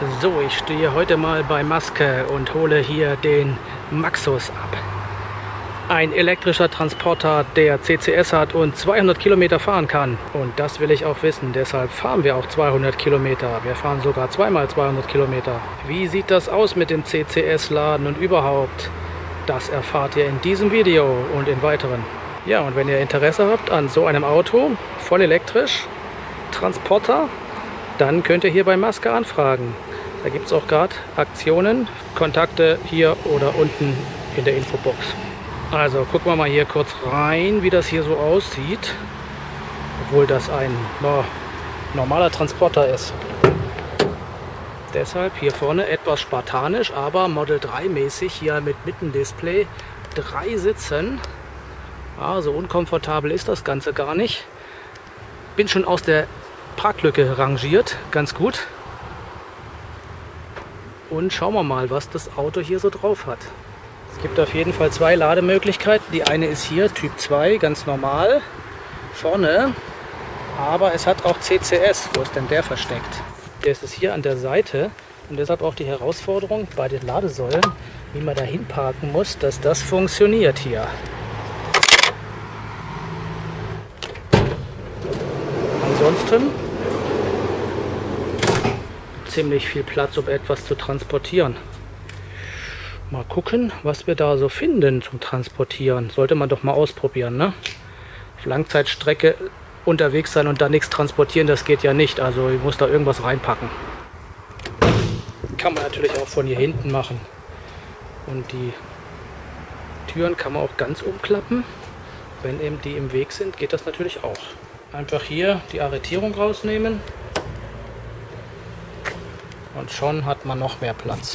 So, ich stehe heute mal bei Maske und hole hier den Maxus ab. Ein elektrischer Transporter, der CCS hat und 200 Kilometer fahren kann. Und das will ich auch wissen, deshalb fahren wir auch 200 Kilometer. Wir fahren sogar zweimal 200 Kilometer. Wie sieht das aus mit dem CCS-Laden und überhaupt? Das erfahrt ihr in diesem Video und in weiteren. Ja, und wenn ihr Interesse habt an so einem Auto, voll elektrisch, Transporter, dann könnt ihr hier bei Maske anfragen. Da gibt es auch gerade Aktionen, Kontakte hier oder unten in der Infobox. Also gucken wir mal hier kurz rein, wie das hier so aussieht. Obwohl das ein normaler Transporter ist. Deshalb hier vorne etwas spartanisch, aber Model 3 mäßig hier mit Mittendisplay. 3 Sitzen. So unkomfortabel ist das Ganze gar nicht. Bin schon aus der Parklücke rangiert, ganz gut. Und schauen wir mal, was das Auto hier so drauf hat. Es gibt auf jeden Fall 2 Lademöglichkeiten. Die eine ist hier, Typ 2, ganz normal, vorne. Aber es hat auch CCS. Wo ist denn der versteckt? Der ist es hier an der Seite. Und deshalb auch die Herausforderung bei den Ladesäulen, wie man da hinparken muss, dass das funktioniert hier. Ansonsten ziemlich viel Platz, um etwas zu transportieren. Mal gucken, was wir da so finden zum Transportieren. Sollte man doch mal ausprobieren, ne? Auf Langzeitstrecke unterwegs sein und da nichts transportieren, das geht ja nicht. Also ich muss da irgendwas reinpacken. Kann man natürlich auch von hier hinten machen. Und die Türen kann man auch ganz umklappen. Wenn eben die im Weg sind, geht das natürlich auch. Einfach hier die Arretierung rausnehmen. Und schon hat man noch mehr Platz.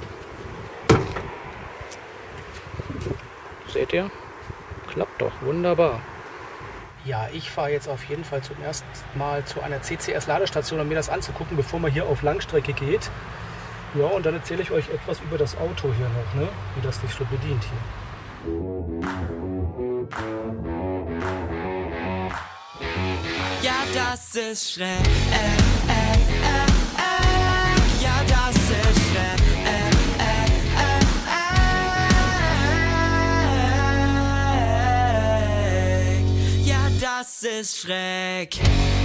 Seht ihr? Klappt doch wunderbar. Ja, ich fahre jetzt auf jeden Fall zum ersten Mal zu einer CCS-Ladestation, um mir das anzugucken, bevor man hier auf Langstrecke geht. Ja, und dann erzähle ich euch etwas über das Auto hier noch, ne? Wie das sich so bedient hier. Ja, das ist schräg. Ja, das ist schräg. Ja, das ist schräg.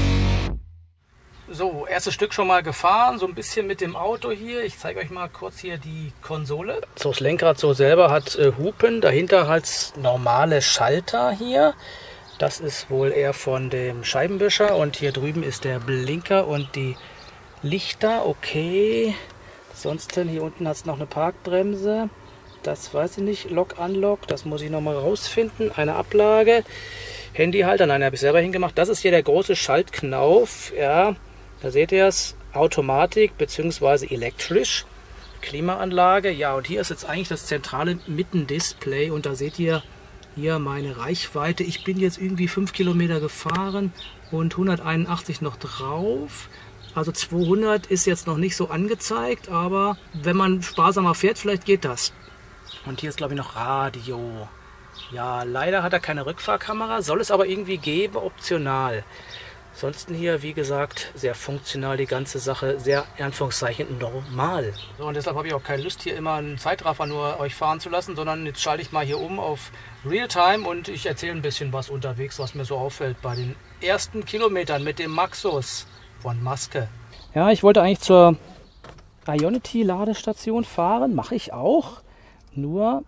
So, erstes Stück schon mal gefahren, so ein bisschen mit dem Auto hier. Ich zeige euch mal kurz hier die Konsole. So, das Lenkrad so selber hat Hupen, dahinter halt normale Schalter hier. Das ist wohl eher von dem Scheibenwischer und hier drüben ist der Blinker und die Lichter, okay. Ansonsten hier unten hat es noch eine Parkbremse. Das weiß ich nicht, Lock-Unlock, das muss ich nochmal rausfinden. Eine Ablage, Handyhalter, nein, habe ich selber hingemacht. Das ist hier der große Schaltknauf, ja, da seht ihr es, Automatik bzw. elektrisch. Klimaanlage, ja, und hier ist jetzt eigentlich das zentrale Mittendisplay und da seht ihr hier meine Reichweite. Ich bin jetzt irgendwie 5 Kilometer gefahren und 181 noch drauf. Also 200 ist jetzt noch nicht so angezeigt, aber wenn man sparsamer fährt, vielleicht geht das. Und hier ist, glaube ich, noch Radio. Ja, leider hat er keine Rückfahrkamera, soll es aber irgendwie geben, optional. Ansonsten hier, wie gesagt, sehr funktional die ganze Sache, sehr in Anführungszeichen normal. So, und deshalb habe ich auch keine Lust, hier immer einen Zeitraffer nur euch fahren zu lassen, sondern jetzt schalte ich mal hier um auf Realtime und ich erzähle ein bisschen was unterwegs, was mir so auffällt bei den ersten Kilometern mit dem Maxus von Maske. Ja, ich wollte eigentlich zur Ionity-Ladestation fahren, mache ich auch, nur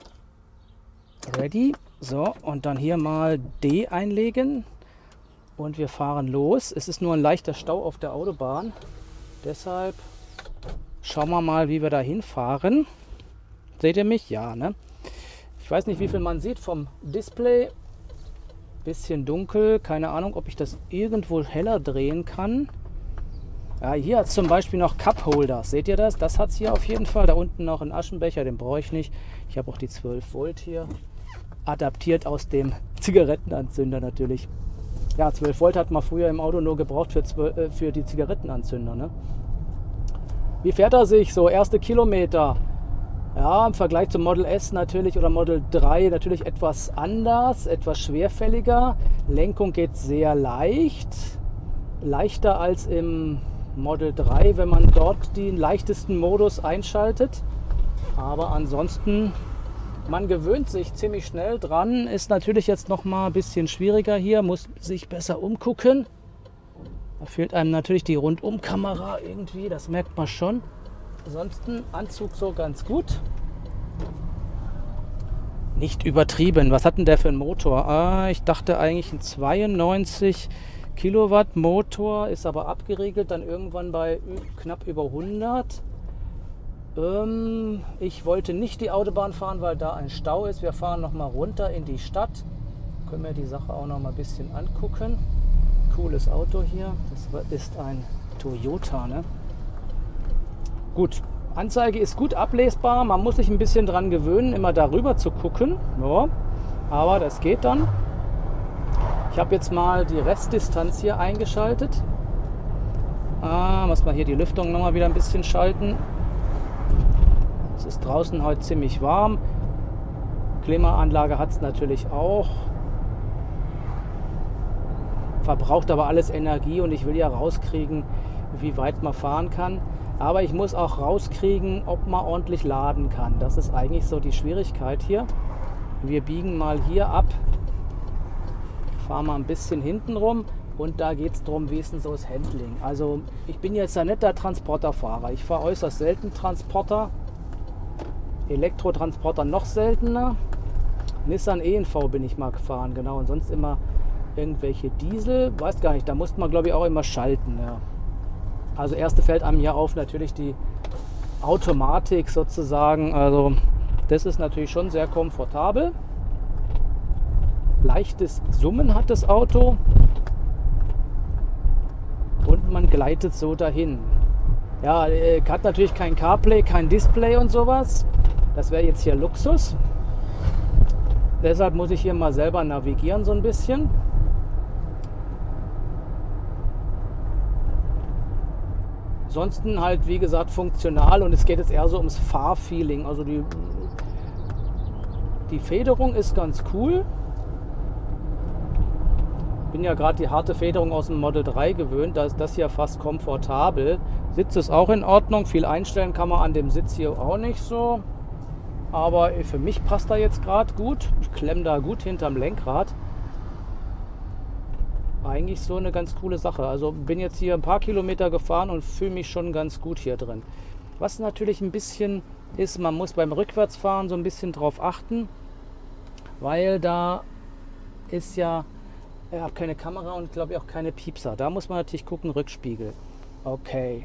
ready. So, und dann hier mal D einlegen. Und wir fahren los. Es ist nur ein leichter Stau auf der Autobahn. Deshalb schauen wir mal, wie wir da hinfahren. Seht ihr mich? Ja, ne? Ich weiß nicht, wie viel man sieht vom Display. Bisschen dunkel. Keine Ahnung, ob ich das irgendwo heller drehen kann. Ja, hier hat es zum Beispiel noch Cup-Holder. Seht ihr das? Das hat es hier auf jeden Fall. Da unten noch einen Aschenbecher, den brauche ich nicht. Ich habe auch die 12 Volt hier. Adaptiert aus dem Zigarettenanzünder natürlich. Ja, 12 Volt hat man früher im Auto nur gebraucht für die Zigarettenanzünder. Ne? Wie fährt er sich? So, erste Kilometer. Ja, im Vergleich zum Model S natürlich oder Model 3 natürlich etwas anders, etwas schwerfälliger. Lenkung geht sehr leicht. Leichter als im Model 3, wenn man dort den leichtesten Modus einschaltet. Aber ansonsten, man gewöhnt sich ziemlich schnell dran. Ist natürlich jetzt noch mal ein bisschen schwieriger hier, muss sich besser umgucken. Da fehlt einem natürlich die Rundumkamera irgendwie, das merkt man schon. Ansonsten Anzug so ganz gut. Nicht übertrieben. Was hat denn der für einen Motor? Ich dachte eigentlich ein 92 Kilowatt Motor, ist aber abgeriegelt, dann irgendwann bei knapp über 100. Ich wollte nicht die Autobahn fahren, weil da ein Stau ist. Wir fahren noch mal runter in die Stadt. Können wir die Sache auch noch mal ein bisschen angucken. Cooles Auto hier. Das ist ein Toyota, ne? Gut. Anzeige ist gut ablesbar, man muss sich ein bisschen dran gewöhnen, immer darüber zu gucken, ja, aber das geht dann. Ich habe jetzt mal die Restdistanz hier eingeschaltet. Muss man hier die Lüftung noch mal wieder ein bisschen schalten. Es ist draußen heute ziemlich warm. Klimaanlage hat es natürlich auch. Verbraucht aber alles Energie und ich will ja rauskriegen, wie weit man fahren kann. Aber ich muss auch rauskriegen, ob man ordentlich laden kann. Das ist eigentlich so die Schwierigkeit hier. Wir biegen mal hier ab, fahren mal ein bisschen hinten rum und da geht es darum, wie ist denn so das Handling. Also ich bin jetzt ja nicht der Transporterfahrer. Ich fahre äußerst selten Transporter. Elektrotransporter noch seltener. Nissan E&V bin ich mal gefahren, genau. Und sonst immer irgendwelche Diesel. Weiß gar nicht, da musste man glaube ich auch immer schalten, ja. Also erste fällt einem hier auf natürlich die Automatik sozusagen. Also das ist natürlich schon sehr komfortabel. Leichtes Summen hat das Auto. Und man gleitet so dahin. Ja, hat natürlich kein CarPlay, kein Display und sowas. Das wäre jetzt hier Luxus. Deshalb muss ich hier mal selber navigieren so ein bisschen. Ansonsten halt, wie gesagt, funktional und es geht jetzt eher so ums Fahrfeeling. Also die Federung ist ganz cool. Bin ja gerade die harte Federung aus dem Model 3 gewöhnt. Da ist das hier fast komfortabel. Sitz ist auch in Ordnung. Viel einstellen kann man an dem Sitz hier auch nicht so. Aber für mich passt da jetzt gerade gut. Ich klemme da gut hinterm Lenkrad. Eigentlich so eine ganz coole Sache. Also bin jetzt hier ein paar Kilometer gefahren und fühle mich schon ganz gut hier drin. Was natürlich ein bisschen ist, man muss beim Rückwärtsfahren so ein bisschen drauf achten, weil da ist ja, ich habe keine Kamera und glaube ich auch keine Piepser. Da muss man natürlich gucken, Rückspiegel. Okay.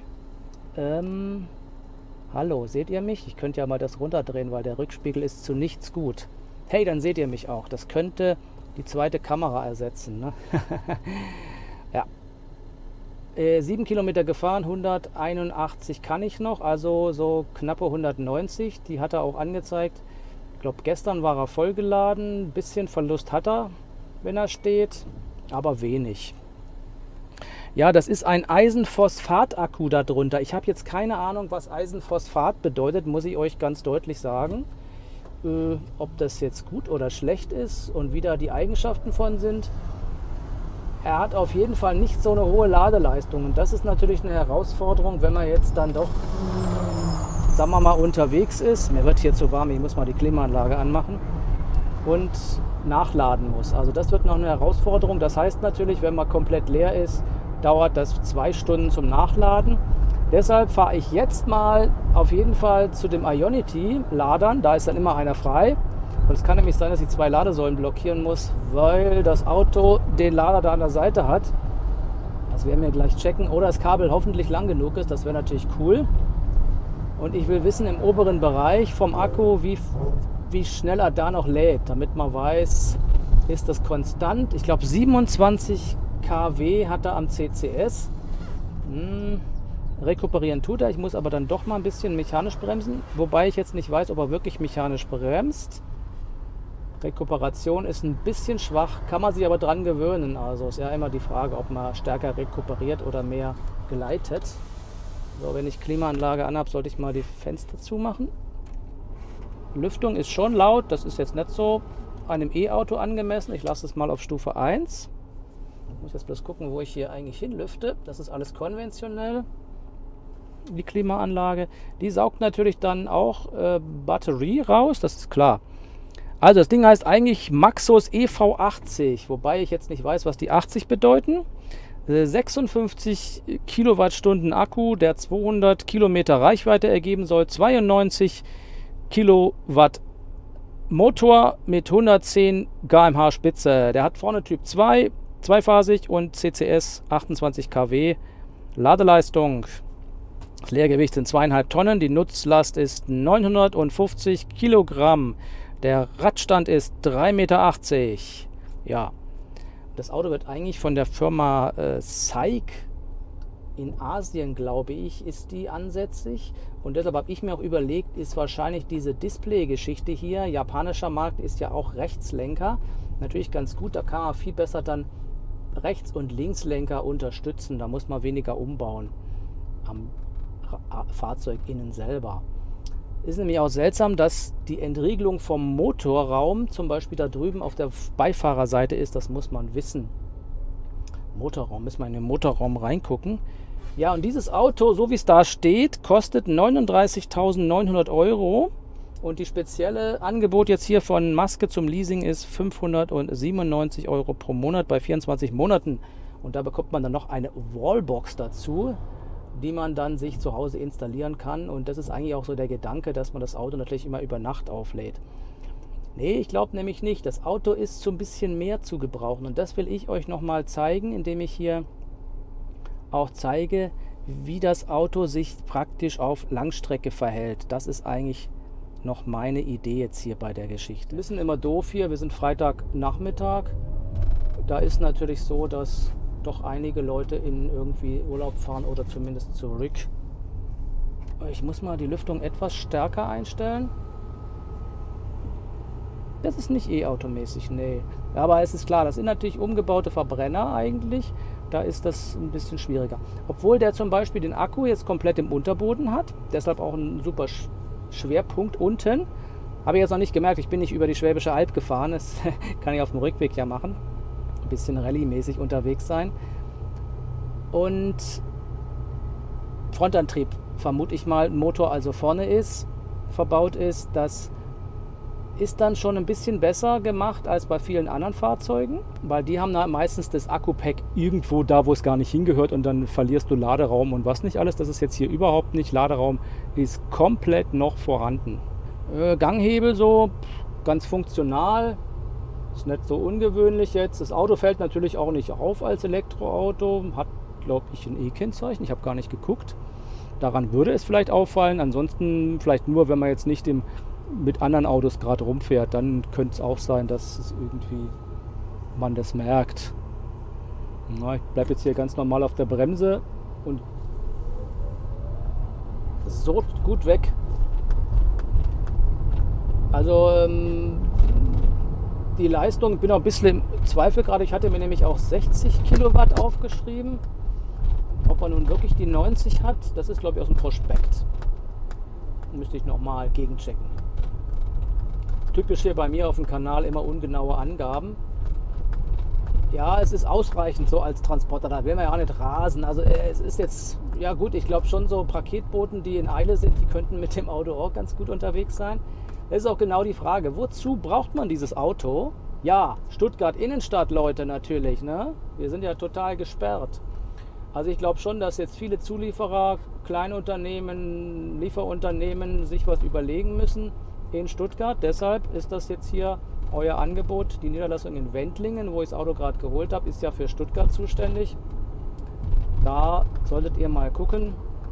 Hallo, seht ihr mich? Ich könnte ja mal das runterdrehen, weil der Rückspiegel ist zu nichts gut. Hey, dann seht ihr mich auch. Das könnte die zweite Kamera ersetzen. Ne? Ja. 7 Kilometer gefahren, 181 kann ich noch, also so knappe 190. Die hat er auch angezeigt. Ich glaube, gestern war er vollgeladen. Ein bisschen Verlust hat er, wenn er steht, aber wenig. Ja, das ist ein Eisenphosphat-Akku darunter. Ich habe jetzt keine Ahnung, was Eisenphosphat bedeutet, muss ich euch ganz deutlich sagen. Ob das jetzt gut oder schlecht ist und wie da die Eigenschaften von sind. Er hat auf jeden Fall nicht so eine hohe Ladeleistung und das ist natürlich eine Herausforderung, wenn man jetzt dann doch, sagen wir mal, unterwegs ist. Mir wird hier zu warm, ich muss mal die Klimaanlage anmachen und nachladen muss. Also das wird noch eine Herausforderung. Das heißt natürlich, wenn man komplett leer ist, dauert das 2 Stunden zum Nachladen. Deshalb fahre ich jetzt mal auf jeden Fall zu dem Ionity-Ladern. Da ist dann immer einer frei. Und es kann nämlich sein, dass ich 2 Ladesäulen blockieren muss, weil das Auto den Lader da an der Seite hat. Das werden wir gleich checken. Oder das Kabel hoffentlich lang genug ist. Das wäre natürlich cool. Und ich will wissen im oberen Bereich vom Akku, wie schnell er da noch lädt, damit man weiß, ist das konstant. Ich glaube 27 kW hat er am CCS. Rekuperieren tut er, ich muss aber dann doch mal ein bisschen mechanisch bremsen, wobei ich jetzt nicht weiß, ob er wirklich mechanisch bremst. Rekuperation ist ein bisschen schwach, kann man sich aber dran gewöhnen. Also ist ja immer die Frage, ob man stärker rekuperiert oder mehr gleitet. So, wenn ich Klimaanlage anhabe, sollte ich mal die Fenster zumachen. Lüftung ist schon laut, das ist jetzt nicht so einem E-Auto angemessen. Ich lasse es mal auf Stufe 1. Muss jetzt bloß gucken, wo ich hier eigentlich hinlüfte. Das ist alles konventionell. Die Klimaanlage. Die saugt natürlich dann auch Batterie raus, das ist klar. Also das Ding heißt eigentlich Maxus EV80, wobei ich jetzt nicht weiß, was die 80 bedeuten. 56 Kilowattstunden Akku, der 200 Kilometer Reichweite ergeben soll, 92 Kilowatt Motor mit 110 km/h Spitze. Der hat vorne Typ 2, zweiphasig und CCS 28 kW. Ladeleistung. Das Leergewicht sind 2,5 Tonnen, die Nutzlast ist 950 Kilogramm. Der Radstand ist 3,80 Meter. Ja, das Auto wird eigentlich von der Firma SAIC in Asien, glaube ich, ist die ansässig. Und deshalb habe ich mir auch überlegt, ist wahrscheinlich diese Display-Geschichte hier, japanischer Markt ist ja auch Rechtslenker, natürlich ganz gut, da kann man viel besser dann Rechts- und Linkslenker unterstützen, da muss man weniger umbauen am Fahrzeug innen selber. Ist nämlich auch seltsam, dass die Entriegelung vom Motorraum zum Beispiel da drüben auf der Beifahrerseite ist. Das muss man wissen. Motorraum, müssen wir in den Motorraum reingucken. Ja, und dieses Auto, so wie es da steht, kostet 39.900 Euro. Und die spezielle Angebot jetzt hier von Maske zum Leasing ist 597 Euro pro Monat bei 24 Monaten. Und da bekommt man dann noch eine Wallbox dazu, die man dann sich zu Hause installieren kann. Und das ist eigentlich auch so der Gedanke, dass man das Auto natürlich immer über Nacht auflädt. Nee, ich glaube nämlich nicht. Das Auto ist so ein bisschen mehr zu gebrauchen. Und das will ich euch nochmal zeigen, indem ich hier auch zeige, wie das Auto sich praktisch auf Langstrecke verhält. Das ist eigentlich noch meine Idee jetzt hier bei der Geschichte. Wir sind immer doof hier. Wir sind Freitagnachmittag. Da ist natürlich so, dass doch einige Leute in irgendwie Urlaub fahren oder zumindest zurück. Ich muss mal die Lüftung etwas stärker einstellen. Das ist nicht E-Auto-mäßig, nee. Aber es ist klar, das sind natürlich umgebaute Verbrenner eigentlich. Da ist das ein bisschen schwieriger. Obwohl der zum Beispiel den Akku jetzt komplett im Unterboden hat. Deshalb auch ein super Schwerpunkt unten. Habe ich jetzt noch nicht gemerkt, ich bin nicht über die Schwäbische Alb gefahren. Das kann ich auf dem Rückweg ja machen. Ein bisschen Rallye-mäßig unterwegs sein. Und Frontantrieb, vermute ich mal, Motor also vorne ist, verbaut ist. Das ist dann schon ein bisschen besser gemacht als bei vielen anderen Fahrzeugen, weil die haben da meistens das Akku-Pack irgendwo da, wo es gar nicht hingehört, und dann verlierst du Laderaum und was nicht alles. Das ist jetzt hier überhaupt nicht. Laderaum ist komplett noch vorhanden. Ganghebel so ganz funktional. Ist nicht so ungewöhnlich jetzt. Das Auto fällt natürlich auch nicht auf als Elektroauto. Hat, glaube ich, ein E-Kennzeichen. Ich habe gar nicht geguckt. Daran würde es vielleicht auffallen. Ansonsten vielleicht nur, wenn man jetzt nicht mit anderen Autos gerade rumfährt. Dann könnte es auch sein, dass es irgendwie man das merkt. Na, ich bleibe jetzt hier ganz normal auf der Bremse und so gut weg. Also die Leistung, ich bin auch ein bisschen im Zweifel gerade. Ich hatte mir nämlich auch 60 Kilowatt aufgeschrieben. Ob er nun wirklich die 90 hat, das ist, glaube ich, aus dem Prospekt. Müsste ich nochmal gegenchecken. Typisch hier bei mir auf dem Kanal immer ungenaue Angaben. Ja, es ist ausreichend so als Transporter. Da will man ja auch nicht rasen. Also es ist jetzt, ja gut, ich glaube schon so Paketboten, die in Eile sind, die könnten mit dem Auto auch ganz gut unterwegs sein. Das ist auch genau die Frage, wozu braucht man dieses Auto? Ja, Stuttgart Innenstadt, Leute, natürlich, ne? Wir sind ja total gesperrt. Also ich glaube schon, dass jetzt viele Zulieferer, Kleinunternehmen, Lieferunternehmen sich was überlegen müssen in Stuttgart. Deshalb ist das jetzt hier euer Angebot. Die Niederlassung in Wendlingen, wo ich das Auto gerade geholt habe, ist ja für Stuttgart zuständig. Da solltet ihr mal gucken,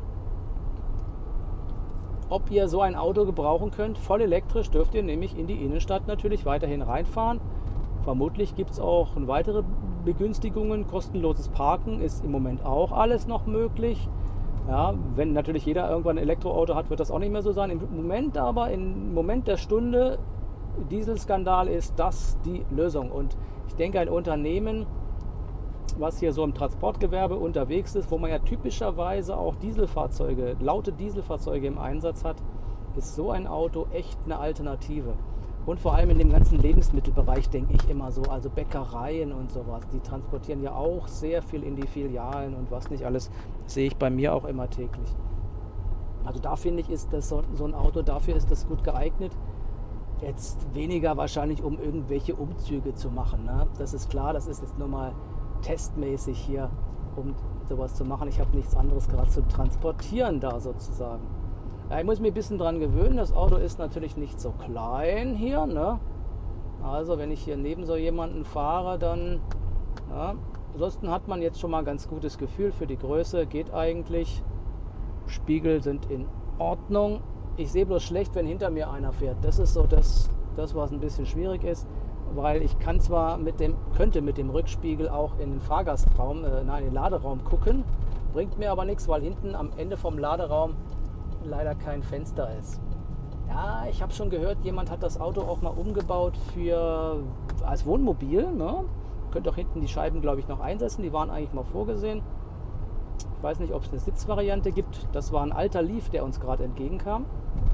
ob ihr so ein Auto gebrauchen könnt. Voll elektrisch dürft ihr nämlich in die Innenstadt natürlich weiterhin reinfahren. Vermutlich gibt es auch weitere Begünstigungen. Kostenloses Parken ist im Moment auch alles noch möglich. Ja, wenn natürlich jeder irgendwann ein Elektroauto hat, wird das auch nicht mehr so sein. Im Moment aber, im Moment der Stunde, Dieselskandal, ist das die Lösung. Und ich denke, ein Unternehmen, was hier so im Transportgewerbe unterwegs ist, wo man ja typischerweise auch Dieselfahrzeuge, laute Dieselfahrzeuge im Einsatz hat, ist so ein Auto echt eine Alternative. Und vor allem in dem ganzen Lebensmittelbereich denke ich immer so, also Bäckereien und sowas, die transportieren ja auch sehr viel in die Filialen und was nicht alles, sehe ich bei mir auch immer täglich. Also da finde ich, ist das so ein Auto, dafür ist das gut geeignet. Jetzt weniger wahrscheinlich, um irgendwelche Umzüge zu machen, ne? Das ist klar, das ist jetzt nur mal testmäßig hier, um sowas zu machen. Ich habe nichts anderes gerade zum Transportieren da sozusagen. Ja, ich muss mich ein bisschen dran gewöhnen. Das Auto ist natürlich nicht so klein hier, ne? Also wenn ich hier neben so jemanden fahre, dann... Ja, ansonsten hat man jetzt schon mal ein ganz gutes Gefühl für die Größe. Geht eigentlich. Spiegel sind in Ordnung. Ich sehe bloß schlecht, wenn hinter mir einer fährt. Das ist so das was ein bisschen schwierig ist. Weil ich kann zwar könnte mit dem Rückspiegel auch in den Fahrgastraum, in den Laderaum gucken. Bringt mir aber nichts, weil hinten am Ende vom Laderaum leider kein Fenster ist. Ja, ich habe schon gehört, jemand hat das Auto auch mal umgebaut als Wohnmobil. Ne? Könnt auch hinten die Scheiben, glaube ich, noch einsetzen. Die waren eigentlich mal vorgesehen. Ich weiß nicht, ob es eine Sitzvariante gibt. Das war ein alter Leaf, der uns gerade entgegenkam.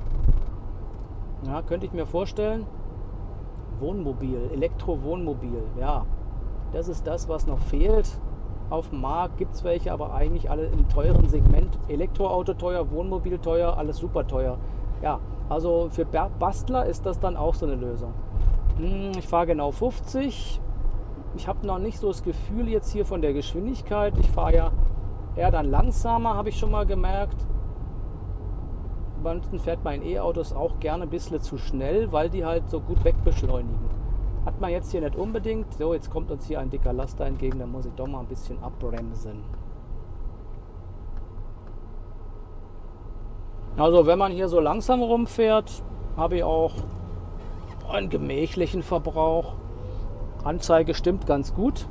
Ja, könnte ich mir vorstellen. Wohnmobil, Elektro-Wohnmobil. Ja, das ist das, was noch fehlt. Auf dem Markt gibt es welche, aber eigentlich alle im teuren Segment. Elektroauto teuer, Wohnmobil teuer, alles super teuer. Ja, also für Bastler ist das dann auch so eine Lösung. Ich fahre genau 50. Ich habe noch nicht so das Gefühl jetzt hier von der Geschwindigkeit. Ich fahre ja eher dann langsamer, habe ich schon mal gemerkt. Ansonsten fährt man in E-Autos auch gerne ein bisschen zu schnell, weil die halt so gut wegbeschleunigen. Hat man jetzt hier nicht unbedingt. So, jetzt kommt uns hier ein dicker Laster entgegen, da muss ich doch mal ein bisschen abbremsen. Also wenn man hier so langsam rumfährt, habe ich auch einen gemächlichen Verbrauch. Anzeige stimmt ganz gut.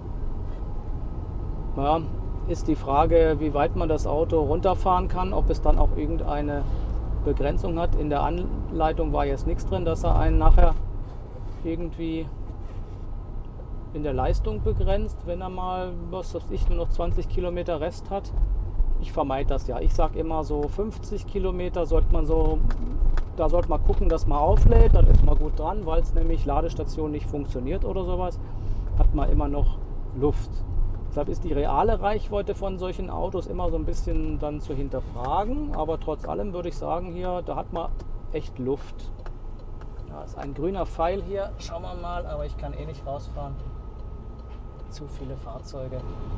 Ja, ist die Frage, wie weit man das Auto runterfahren kann, ob es dann auch irgendeine Begrenzung hat. In der Anleitung war jetzt nichts drin, dass er einen nachher irgendwie in der Leistung begrenzt, wenn er mal, was weiß ich, nur noch 20 Kilometer Rest hat. Ich vermeide das ja. Ich sage immer so 50 Kilometer sollte man da sollte man gucken, dass man auflädt, dann ist man gut dran, weil es nämlich Ladestation nicht funktioniert oder sowas, hat man immer noch Luft. Deshalb ist die reale Reichweite von solchen Autos immer so ein bisschen dann zu hinterfragen, aber trotz allem würde ich sagen, hier, da hat man echt Luft. Da ist ein grüner Pfeil hier, schauen wir mal, aber ich kann eh nicht rausfahren. Zu viele Fahrzeuge.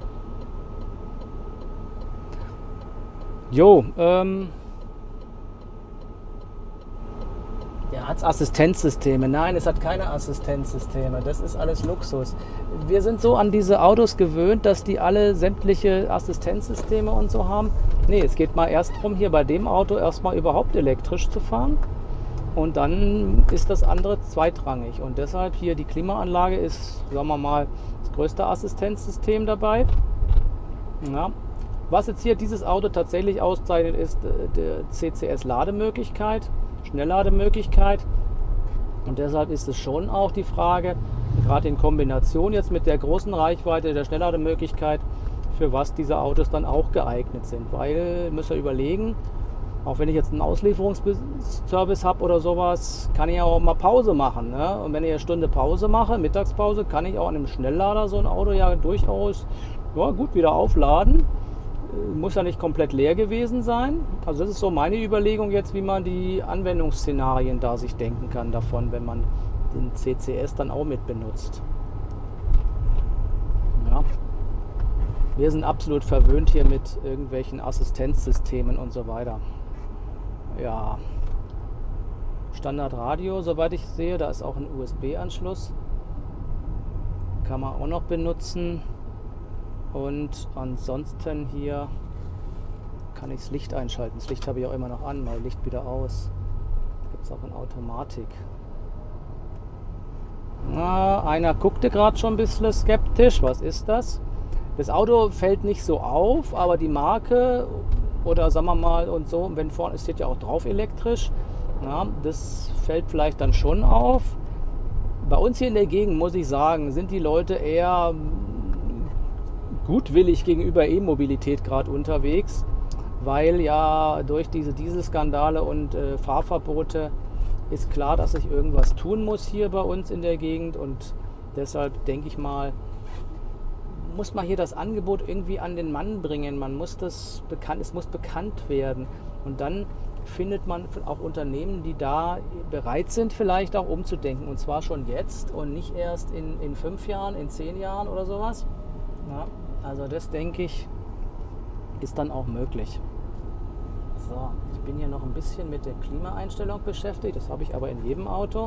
Jo, ja, hat es Assistenzsysteme? Nein, es hat keine Assistenzsysteme. Das ist alles Luxus. Wir sind so an diese Autos gewöhnt, dass die alle sämtliche Assistenzsysteme und so haben. Nee, es geht mal erst darum, hier bei dem Auto erstmal überhaupt elektrisch zu fahren. Und dann ist das andere zweitrangig. Und deshalb hier die Klimaanlage ist, sagen wir mal, das größte Assistenzsystem dabei. Ja. Was jetzt hier dieses Auto tatsächlich auszeichnet, ist die CCS-Lademöglichkeit, Schnelllademöglichkeit. Und deshalb ist es schon auch die Frage, gerade in Kombination jetzt mit der großen Reichweite der Schnelllademöglichkeit, für was diese Autos dann auch geeignet sind. Weil, müsst ihr überlegen, auch wenn ich jetzt einen Auslieferungsservice habe oder sowas, kann ich auch mal Pause machen. Ne? Und wenn ich eine Stunde Pause mache, Mittagspause, kann ich auch an einem Schnelllader so ein Auto ja durchaus gut wieder aufladen. Muss ja nicht komplett leer gewesen sein. Also das ist so meine Überlegung jetzt, wie man die Anwendungsszenarien da sich denken kann davon, wenn man den CCS dann auch mit benutzt. Ja. Wir sind absolut verwöhnt hier mit irgendwelchen Assistenzsystemen und so weiter. Ja. Standardradio, soweit ich sehe, da ist auch ein USB-Anschluss. Kann man auch noch benutzen. Und ansonsten hier kann ich das Licht einschalten. Das Licht habe ich auch immer noch an, mal Licht wieder aus. Gibt es auch in Automatik. Na, einer guckte gerade schon ein bisschen skeptisch. Was ist das? Das Auto fällt nicht so auf, aber die Marke oder sagen wir mal und so, wenn vorne, es steht ja auch drauf elektrisch, na, das fällt vielleicht dann schon auf. Bei uns hier in der Gegend, muss ich sagen, sind die Leute eher gutwillig gegenüber E-Mobilität gerade unterwegs, weil ja durch diese Dieselskandale und Fahrverbote ist klar, dass ich irgendwas tun muss hier bei uns in der Gegend und deshalb denke ich mal, muss man hier das Angebot irgendwie an den Mann bringen. Man muss es muss bekannt werden und dann findet man auch Unternehmen, die da bereit sind, vielleicht auch umzudenken und zwar schon jetzt und nicht erst in 5 Jahren, in 10 Jahren oder sowas. Ja, also das denke ich, ist dann auch möglich. So, ich bin hier noch ein bisschen mit der Klimaeinstellung beschäftigt, das habe ich aber in jedem Auto.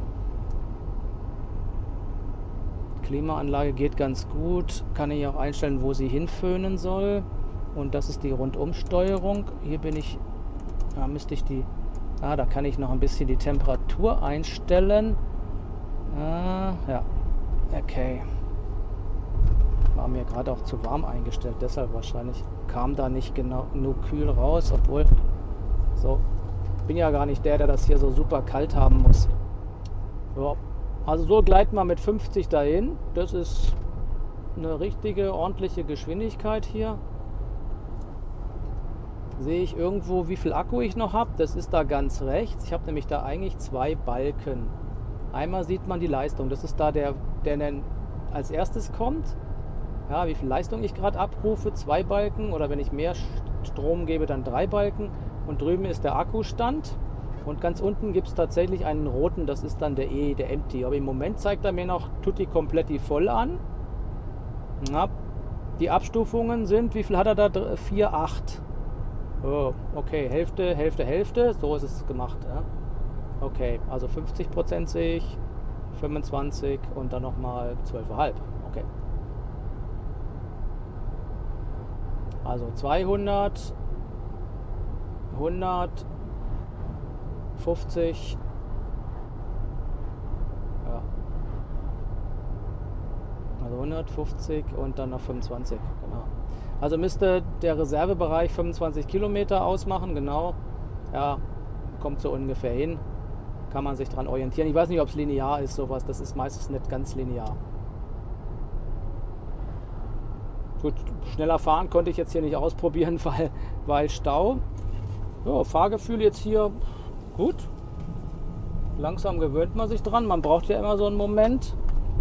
Klimaanlage geht ganz gut, kann ich auch einstellen, wo sie hinföhnen soll und das ist die Rundumsteuerung. Hier bin ich, da kann ich noch ein bisschen die Temperatur einstellen. Ja, okay. War mir gerade auch zu warm eingestellt, deshalb wahrscheinlich kam da nicht genau genug kühl raus, obwohl so, bin ja gar nicht der das hier so super kalt haben muss. Ja, also so gleiten wir mit 50 dahin, das ist eine richtige ordentliche Geschwindigkeit hier. Sehe ich irgendwo, wie viel Akku ich noch habe, das ist da ganz rechts. Ich habe nämlich da eigentlich 2 Balken. Einmal sieht man die Leistung, das ist da der dann als erstes kommt. Ja, wie viel Leistung ich gerade abrufe, 2 Balken oder wenn ich mehr Strom gebe, dann 3 Balken. Und drüben ist der Akkustand und ganz unten gibt es tatsächlich einen roten, das ist dann der Empty. Aber im Moment zeigt er mir noch Tutti Completi voll an. Ja, die Abstufungen sind, wie viel hat er da? 4, 8. Oh, okay, Hälfte, Hälfte, Hälfte, so ist es gemacht. Ja. Okay, also 50% sehe ich, 25 und dann nochmal 12,5. Okay. Also 200, 100, 50, ja. Also 150 und dann noch 25, genau. Also müsste der Reservebereich 25 Kilometer ausmachen, genau. Ja, kommt so ungefähr hin. Kann man sich dran orientieren. Ich weiß nicht, ob es linear ist, sowas. Das ist meistens nicht ganz linear. Gut, schneller fahren konnte ich jetzt hier nicht ausprobieren, weil Stau. Ja, Fahrgefühl jetzt hier gut. Langsam gewöhnt man sich dran. Man braucht ja immer so einen Moment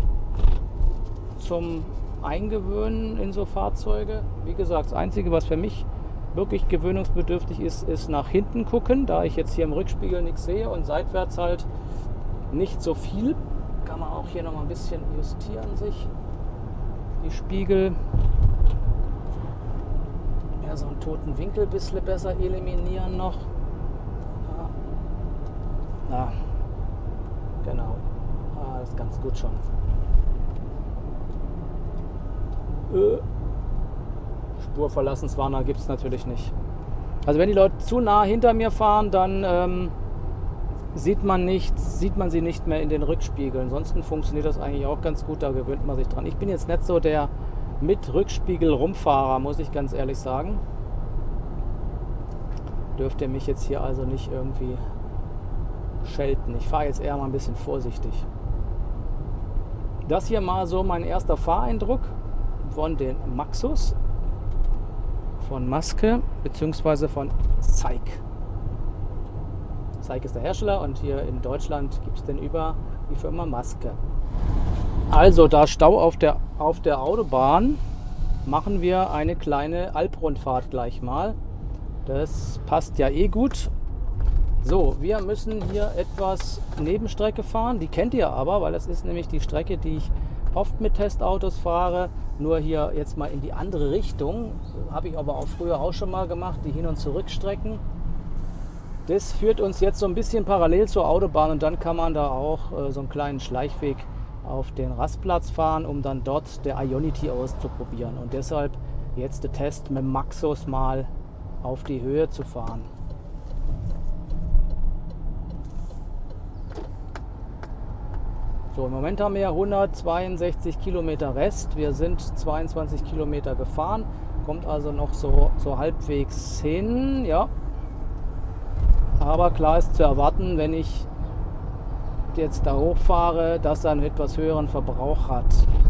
zum Eingewöhnen in so Fahrzeuge. Wie gesagt, das Einzige, was für mich wirklich gewöhnungsbedürftig ist, ist nach hinten gucken, da ich jetzt hier im Rückspiegel nichts sehe und seitwärts halt nicht so viel. Kann man auch hier noch mal ein bisschen justieren sich, die Spiegel. Ja, so einen toten Winkel ein bisschen besser eliminieren noch. Ja, genau. Das ist ganz gut schon. Spurverlassenswarner gibt es natürlich nicht. Also wenn die Leute zu nah hinter mir fahren, dann sieht man sie nicht mehr in den Rückspiegeln. Ansonsten funktioniert das eigentlich auch ganz gut, da gewöhnt man sich dran. Ich bin jetzt nicht so der mit Rückspiegel Rumfahrer, muss ich ganz ehrlich sagen. Dürft ihr mich jetzt hier also nicht irgendwie schelten. Ich fahre jetzt eher mal ein bisschen vorsichtig. Das hier mal so mein erster Fahreindruck von den Maxus, von Maske bzw. von Zeig. Zeig ist der Hersteller und hier in Deutschland gibt es den über die Firma Maske. Also da Stau auf der Autobahn machen wir eine kleine Alprundfahrt gleich mal. Das passt ja eh gut. So, wir müssen hier etwas Nebenstrecke fahren. Die kennt ihr aber, weil das ist nämlich die Strecke, die ich oft mit Testautos fahre. Nur hier jetzt mal in die andere Richtung. Habe ich aber auch früher auch schon mal gemacht, die Hin- und Zurückstrecken. Das führt uns jetzt so ein bisschen parallel zur Autobahn und dann kann man da auch so einen kleinen Schleichweg auf den Rastplatz fahren, um dann dort der Ionity auszuprobieren. Und deshalb jetzt der Test mit dem Maxus mal auf die Höhe zu fahren. So, im Moment haben wir 162 Kilometer Rest. Wir sind 22 Kilometer gefahren. Kommt also noch so halbwegs hin. Ja. Aber klar ist zu erwarten, wenn ich jetzt da hochfahre, dass er einen etwas höheren Verbrauch hat.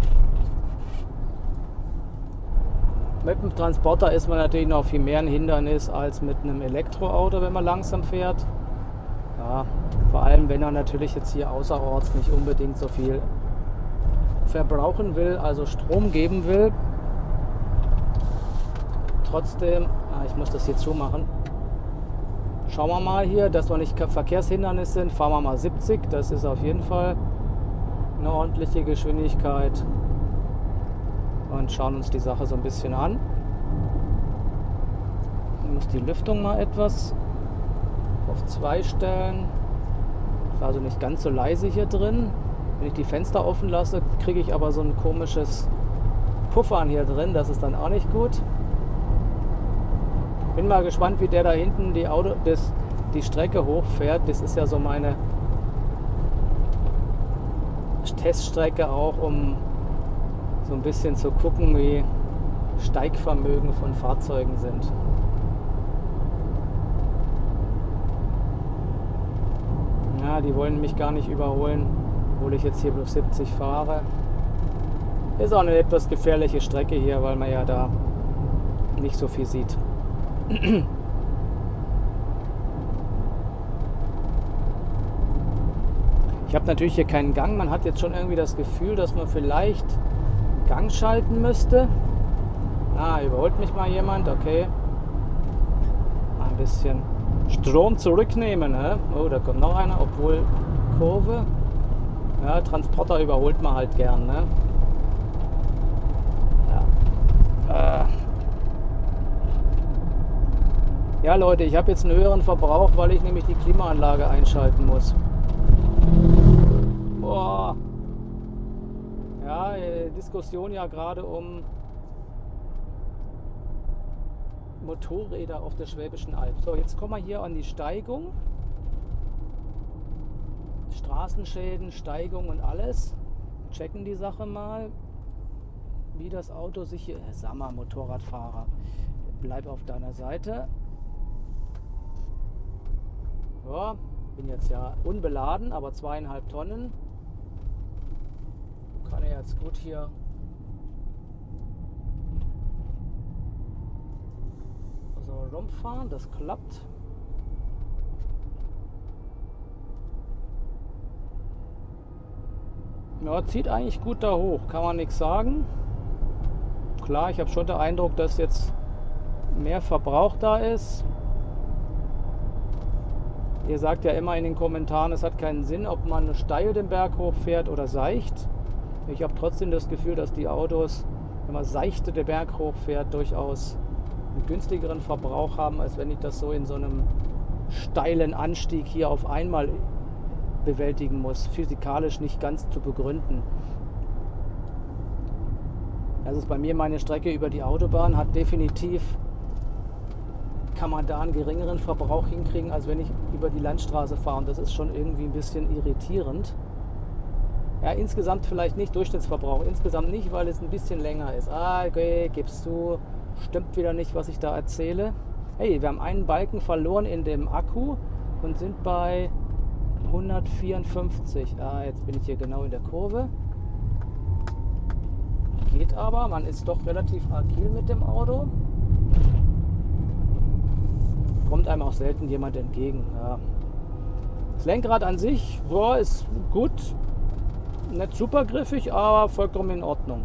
Mit dem Transporter ist man natürlich noch viel mehr ein Hindernis als mit einem Elektroauto, wenn man langsam fährt. Ja, vor allem, wenn er natürlich jetzt hier außerorts nicht unbedingt so viel verbrauchen will, also Strom geben will. Trotzdem, ich muss das jetzt so machen. Schauen wir mal hier, dass wir nicht Verkehrshindernis sind. Fahren wir mal 70, das ist auf jeden Fall eine ordentliche Geschwindigkeit. Und schauen uns die Sache so ein bisschen an. Ich muss die Lüftung mal etwas auf 2 stellen. Ist also nicht ganz so leise hier drin. Wenn ich die Fenster offen lasse, kriege ich aber so ein komisches Puffern hier drin. Das ist dann auch nicht gut. Bin mal gespannt, wie der da hinten die Strecke hochfährt. Das ist ja so meine Teststrecke auch, um so ein bisschen zu gucken, wie Steigvermögen von Fahrzeugen sind. Ja, die wollen mich gar nicht überholen, obwohl ich jetzt hier bloß 70 fahre. Ist auch eine etwas gefährliche Strecke hier, weil man ja da nicht so viel sieht. Ich habe natürlich hier keinen Gang. Man hat jetzt schon irgendwie das Gefühl, dass man vielleicht Gang schalten müsste. Überholt mich mal jemand. Okay. Mal ein bisschen Strom zurücknehmen. Ne? Oh, da kommt noch einer, obwohl Kurve. Ja, Transporter überholt man halt gern. Ne? Ja. Ja Leute, ich habe jetzt einen höheren Verbrauch, weil ich nämlich die Klimaanlage einschalten muss. Boah. Ja, Diskussion ja gerade um Motorräder auf der Schwäbischen Alb. So, jetzt kommen wir hier an die Steigung. Straßenschäden, Steigung und alles. Checken die Sache mal, wie das Auto sich hier... Sag mal, Motorradfahrer, bleib auf deiner Seite. Ja, bin jetzt ja unbeladen, aber 2,5 Tonnen. Kann er jetzt gut hier so rumfahren, das klappt. Ja, zieht eigentlich gut da hoch, kann man nichts sagen. Klar, ich habe schon den Eindruck, dass jetzt mehr Verbrauch da ist. Ihr sagt ja immer in den Kommentaren, es hat keinen Sinn, ob man steil den Berg hochfährt oder seicht. Ich habe trotzdem das Gefühl, dass die Autos, wenn man seichte den Berg hochfährt, durchaus einen günstigeren Verbrauch haben, als wenn ich das so in so einem steilen Anstieg hier auf einmal bewältigen muss. Physikalisch nicht ganz zu begründen. Das ist bei mir meine Strecke über die Autobahn, hat definitiv... kann man da einen geringeren Verbrauch hinkriegen, als wenn ich über die Landstraße fahre. Und das ist schon irgendwie ein bisschen irritierend. Ja, insgesamt vielleicht nicht Durchschnittsverbrauch. Insgesamt nicht, weil es ein bisschen länger ist. Okay, gibst du. Stimmt wieder nicht, was ich da erzähle. Hey, wir haben einen Balken verloren in dem Akku und sind bei 154. Jetzt bin ich hier genau in der Kurve. Geht aber. Man ist doch relativ agil mit dem Auto. Kommt einem auch selten jemand entgegen. Ja. Das Lenkrad an sich ist gut, nicht super griffig, aber vollkommen in Ordnung.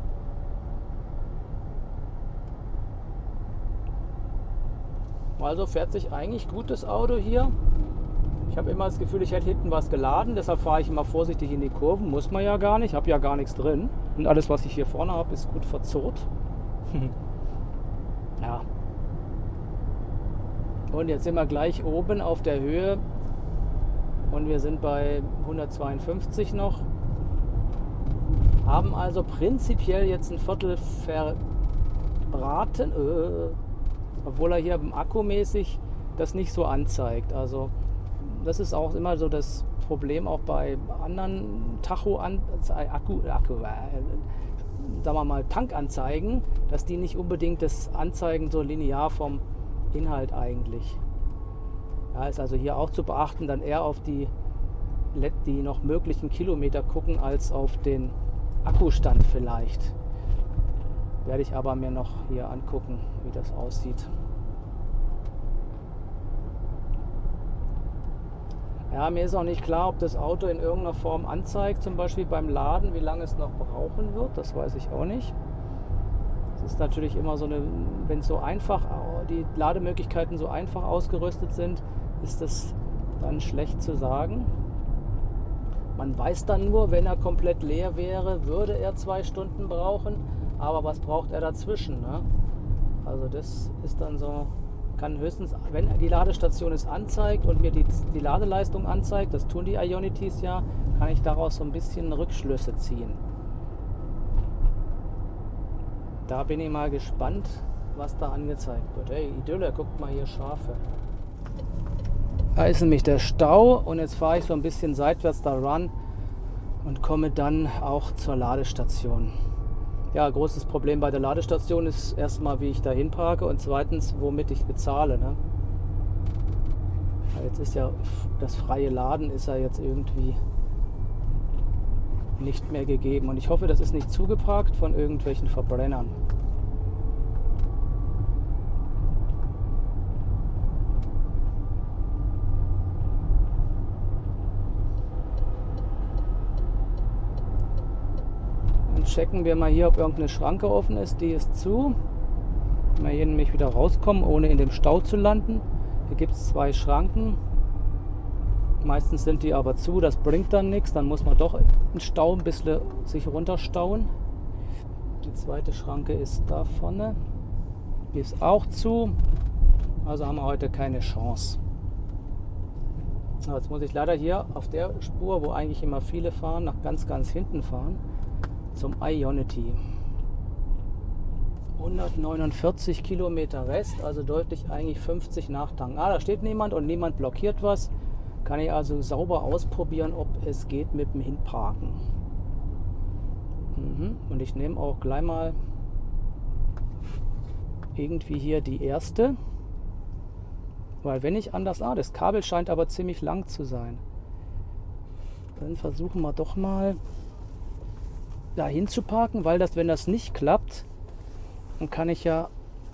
Also fährt sich eigentlich gut das Auto hier. Ich habe immer das Gefühl, ich hätte hinten was geladen, deshalb fahre ich immer vorsichtig in die Kurven. Muss man ja gar nicht, habe ja gar nichts drin. Und alles, was ich hier vorne habe, ist gut verzurrt. Ja. Und jetzt sind wir gleich oben auf der Höhe und wir sind bei 152 noch. Haben also prinzipiell jetzt ein Viertel verbraten, obwohl er hier akkumäßig das nicht so anzeigt. Also das ist auch immer so das Problem auch bei anderen sagen wir mal Tankanzeigen, dass die nicht unbedingt das anzeigen so linear vom Inhalt eigentlich. Ja, ist also hier auch zu beachten, dann eher auf die noch möglichen Kilometer gucken, als auf den Akkustand vielleicht. Werde ich aber mir noch hier angucken, wie das aussieht. Ja, mir ist auch nicht klar, ob das Auto in irgendeiner Form anzeigt, zum Beispiel beim Laden, wie lange es noch brauchen wird. Das weiß ich auch nicht. Es ist natürlich immer so eine, wenn es so einfach, die Lademöglichkeiten so einfach ausgerüstet sind, ist das dann schlecht zu sagen. Man weiß dann nur, wenn er komplett leer wäre, würde er 2 Stunden brauchen. Aber was braucht er dazwischen? Ne? Also das ist dann so, kann höchstens, wenn die Ladestation es anzeigt und mir die Ladeleistung anzeigt, das tun die Ionities ja, kann ich daraus so ein bisschen Rückschlüsse ziehen. Da bin ich mal gespannt, was da angezeigt wird. Hey, Idylle, guckt mal hier, Schafe. Da ist nämlich der Stau und jetzt fahre ich so ein bisschen seitwärts da ran und komme dann auch zur Ladestation. Ja, großes Problem bei der Ladestation ist erstmal, wie ich da hinparke und zweitens, womit ich bezahle. Ne? Jetzt ist ja das freie Laden ist ja jetzt irgendwie nicht mehr gegeben und ich hoffe, das ist nicht zugeparkt von irgendwelchen Verbrennern. Checken wir mal hier, ob irgendeine Schranke offen ist. Die ist zu. Mal hier nämlich wieder rauskommen, ohne in dem Stau zu landen. Hier gibt es 2 Schranken. Meistens sind die aber zu, das bringt dann nichts. Dann muss man doch im Stau ein bisschen sich runterstauen. Die zweite Schranke ist da vorne. Die ist auch zu. Also haben wir heute keine Chance. Jetzt muss ich leider hier auf der Spur, wo eigentlich immer viele fahren, nach ganz hinten fahren. Zum Ionity. 149 Kilometer Rest, also deutlich eigentlich 50 nachtanken. Da steht niemand und niemand blockiert was. Kann ich also sauber ausprobieren, ob es geht mit dem Hinparken. Und ich nehme auch gleich mal irgendwie hier die erste. Weil wenn ich anders... das Kabel scheint aber ziemlich lang zu sein. Dann versuchen wir doch mal dahin zu parken, weil wenn das nicht klappt, dann kann ich ja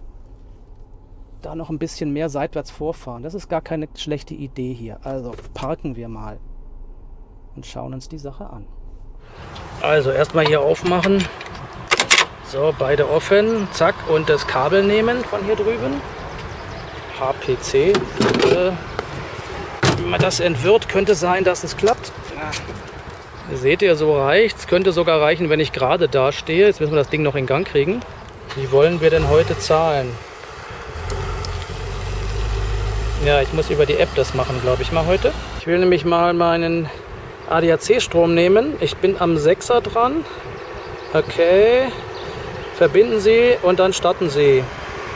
da noch ein bisschen mehr seitwärts vorfahren. Das ist gar keine schlechte Idee hier. Also parken wir mal und schauen uns die Sache an. Also erstmal hier aufmachen. So, beide offen. Zack, und das Kabel nehmen von hier drüben. HPC. Wenn man das entwirrt, könnte sein, dass es klappt. Ja. Seht ihr, so reicht es. Könnte sogar reichen, wenn ich gerade da stehe. Jetzt müssen wir das Ding noch in Gang kriegen. Wie wollen wir denn heute zahlen? Ja, ich muss über die App das machen, glaube ich, mal heute. Ich will nämlich mal meinen ADAC-Strom nehmen. Ich bin am 6er dran. Okay. Verbinden Sie und dann starten Sie.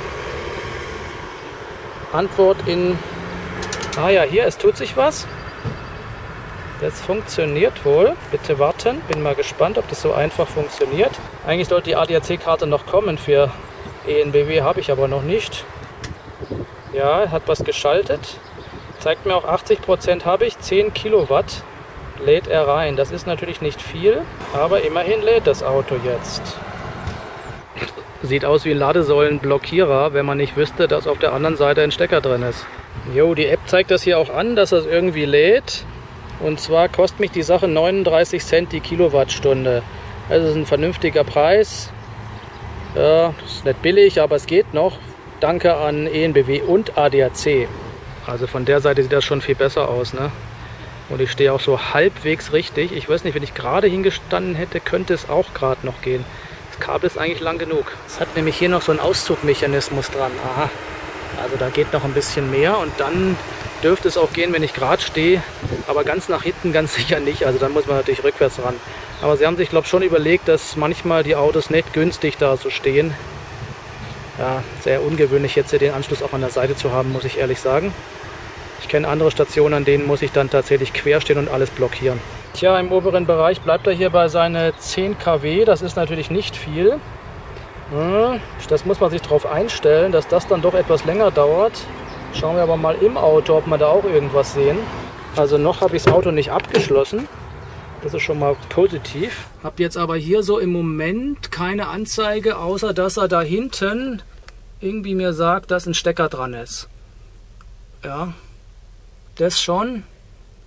Antwort in... Ah ja, hier, es tut sich was. Das funktioniert wohl. Bitte warten. Bin mal gespannt, ob das so einfach funktioniert. Eigentlich sollte die ADAC-Karte noch kommen für ENBW, habe ich aber noch nicht. Ja, hat was geschaltet. Zeigt mir auch 80% habe ich. 10 Kilowatt lädt er rein. Das ist natürlich nicht viel, aber immerhin lädt das Auto jetzt. Sieht aus wie ein Ladesäulenblockierer, wenn man nicht wüsste, dass auf der anderen Seite ein Stecker drin ist. Jo, die App zeigt das hier auch an, dass das irgendwie lädt. Und zwar kostet mich die Sache 39 Cent die Kilowattstunde. Also das ist ein vernünftiger Preis. Ja, das ist nicht billig, aber es geht noch. Danke an ENBW und ADAC. Also von der Seite sieht das schon viel besser aus, ne? Und ich stehe auch so halbwegs richtig. Ich weiß nicht, wenn ich gerade hingestanden hätte, könnte es auch gerade noch gehen. Das Kabel ist eigentlich lang genug. Es hat nämlich hier noch so einen Auszugmechanismus dran. Aha. Also da geht noch ein bisschen mehr und dann dürfte es auch gehen, wenn ich gerade stehe, aber ganz nach hinten ganz sicher nicht, also dann muss man natürlich rückwärts ran. Aber sie haben sich, glaube ich, schon überlegt, dass manchmal die Autos nicht günstig da so stehen. Ja, sehr ungewöhnlich jetzt hier den Anschluss auch an der Seite zu haben, muss ich ehrlich sagen. Ich kenne andere Stationen, an denen muss ich dann tatsächlich quer stehen und alles blockieren. Tja, im oberen Bereich bleibt er hier bei seinen 10 kW, das ist natürlich nicht viel. Das muss man sich darauf einstellen, dass das dann doch etwas länger dauert. Schauen wir aber mal im Auto, ob wir da auch irgendwas sehen. Also noch habe ich das Auto nicht abgeschlossen. Das ist schon mal positiv. Habe jetzt aber hier so im Moment keine Anzeige, außer dass er da hinten irgendwie mir sagt, dass ein Stecker dran ist. Ja, das schon.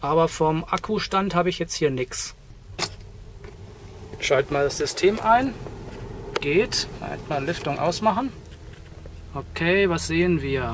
aber vom Akkustand habe ich jetzt hier nichts. Schalten mal das System ein. Geht. Mal Lüftung ausmachen. Okay, was sehen wir?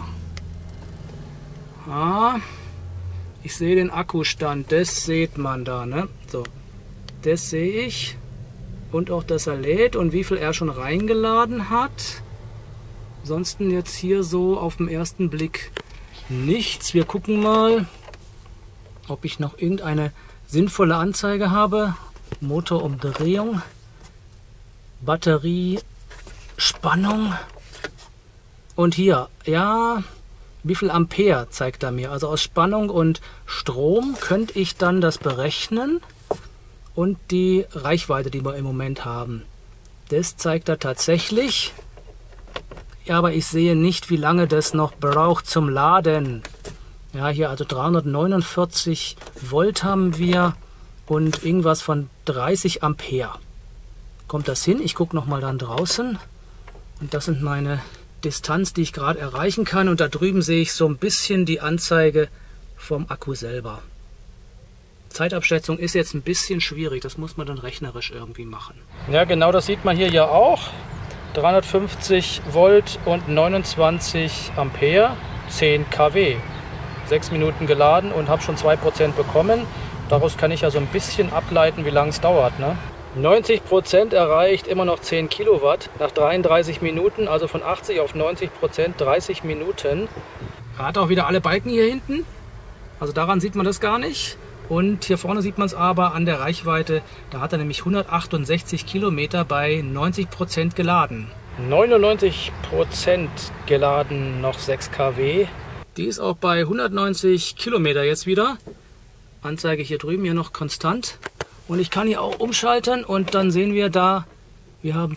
Ich sehe den Akkustand, das sieht man da, ne? So, das sehe ich. Und auch, dass er lädt und wie viel er schon reingeladen hat. Ansonsten jetzt hier so auf den ersten Blick nichts. Wir gucken mal, ob ich noch irgendeine sinnvolle Anzeige habe. Motorumdrehung, Batterie, Spannung. Und hier, ja, wie viel Ampere zeigt er mir. Also aus Spannung und Strom könnte ich dann das berechnen. Und die Reichweite, die wir im Moment haben. Das zeigt er tatsächlich. Ja, aber ich sehe nicht, wie lange das noch braucht zum Laden. Ja, hier also 349 Volt haben wir und irgendwas von 30 Ampere. Kommt das hin? Ich gucke nochmal dann draußen. Und das sind meine Distanz, die ich gerade erreichen kann. Und da drüben sehe ich so ein bisschen die Anzeige vom Akku selber. Zeitabschätzung ist jetzt ein bisschen schwierig, das muss man dann rechnerisch irgendwie machen. Ja, genau, das sieht man hier ja auch. 350 Volt und 29 Ampere, 10 kW. 6 Minuten geladen und habe schon 2% bekommen. Daraus kann ich ja so ein bisschen ableiten, wie lange es dauert, ne? 90% erreicht, immer noch 10 Kilowatt nach 33 Minuten, also von 80 auf 90%, 30 Minuten. Er hat auch wieder alle Balken hier hinten, also daran sieht man das gar nicht. Und hier vorne sieht man es aber an der Reichweite, da hat er nämlich 168 Kilometer bei 90% geladen. 99% geladen, noch 6 kW. Die ist auch bei 190 Kilometer jetzt wieder. Anzeige hier drüben ja noch konstant. Und ich kann hier auch umschalten und dann sehen wir da, wir haben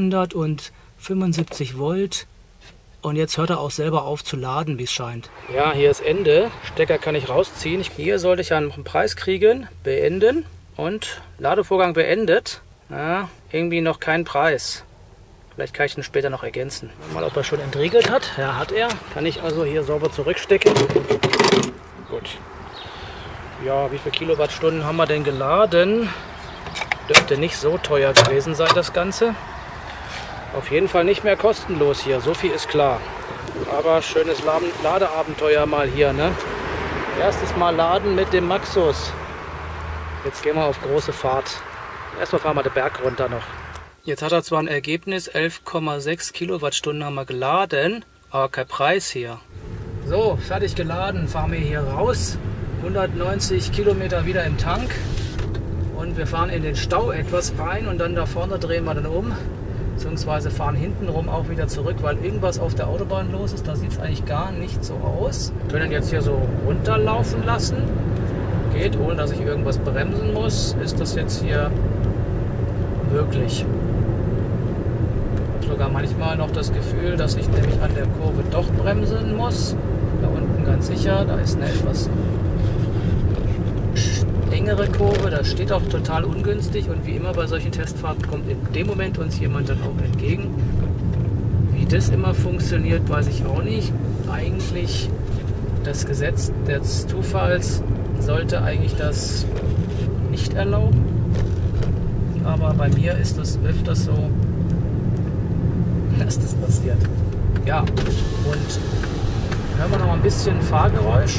375 Volt. Und jetzt hört er auch selber auf zu laden, wie es scheint. Ja, hier ist Ende. Stecker kann ich rausziehen. Hier sollte ich ja noch einen Preis kriegen. Beenden. Und Ladevorgang beendet. Ja, irgendwie noch kein Preis. Vielleicht kann ich den später noch ergänzen. Mal, ob er schon entriegelt hat. Ja, hat er. Kann ich also hier sauber zurückstecken. Gut. Ja, wie viele Kilowattstunden haben wir denn geladen? Dürfte nicht so teuer gewesen sein, das Ganze. Auf jeden Fall nicht mehr kostenlos hier, so viel ist klar. Aber schönes Ladeabenteuer mal hier, ne? Erstes Mal laden mit dem Maxus. Jetzt gehen wir auf große Fahrt. Erstmal fahren wir den Berg runter noch. Jetzt hat er zwar ein Ergebnis, 11,6 Kilowattstunden haben wir geladen, aber kein Preis hier. So, fertig geladen, fahren wir hier raus. 190 Kilometer wieder im Tank. Und wir fahren in den Stau etwas rein und dann da vorne drehen wir dann um. Beziehungsweise fahren hintenrum auch wieder zurück, weil irgendwas auf der Autobahn los ist. Da sieht es eigentlich gar nicht so aus. Wir können jetzt hier so runterlaufen lassen. Geht, ohne dass ich irgendwas bremsen muss. Ist das jetzt hier möglich? Ich habe sogar manchmal noch das Gefühl, dass ich nämlich an der Kurve doch bremsen muss. Da unten ganz sicher, da ist eine etwas engere Kurve, das steht auch total ungünstig und wie immer bei solchen Testfahrten kommt in dem Moment uns jemand dann auch entgegen. Wie das immer funktioniert, weiß ich auch nicht. Eigentlich das Gesetz des Zufalls sollte eigentlich das nicht erlauben, aber bei mir ist das öfters so, dass das passiert. Ja, und hören wir noch mal ein bisschen Fahrgeräusch.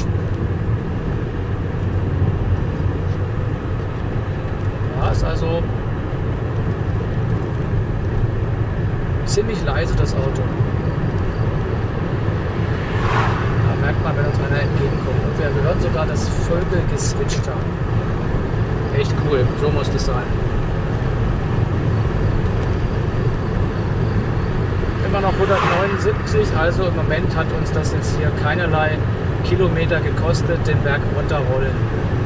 Ist also ziemlich leise, das Auto. Da merkt man, wenn uns einer entgegenkommt. Und wir hören sogar das Vögelgezwitscher. Echt cool, so muss das sein. Immer noch 179, also im Moment hat uns das jetzt hier keinerlei Kilometer gekostet, den Berg runterrollen.